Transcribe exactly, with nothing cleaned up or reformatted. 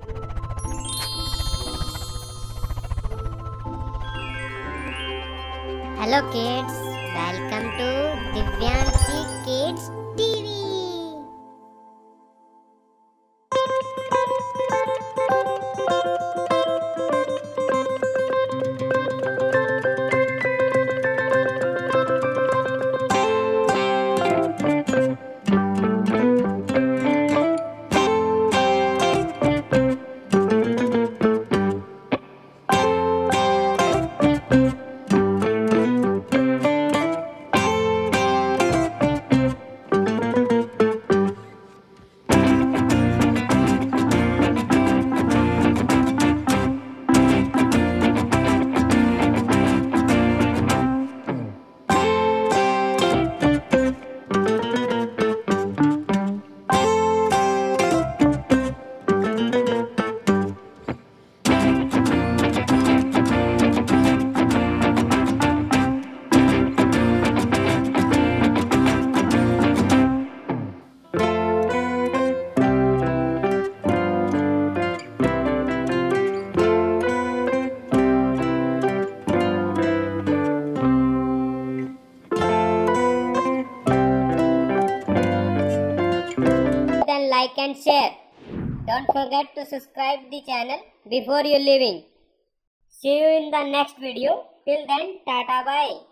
Hello kids, welcome to Divyanshi Kids T V. Then like and share. Don't forget to subscribe the channel before you leaving. See you in the next video. Till then, tata bye.